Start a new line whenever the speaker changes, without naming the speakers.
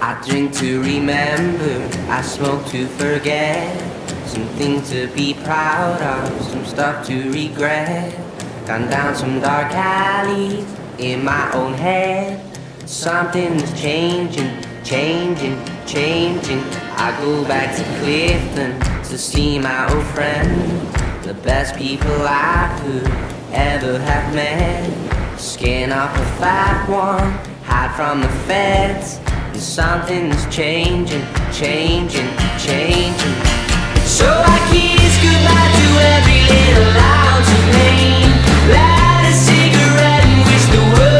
I drink to remember, I smoke to forget. Some things to be proud of, some stuff to regret. Gone down some dark alleys in my own head. Something's changing, changing, changing. I go back to Clifton to see my old friend. The best people I could ever have met. Skin off a fat one, hide from the feds. And something's changing, changing, changing. So I kiss goodbye to every little ounce of pain. Light a cigarette and wish the world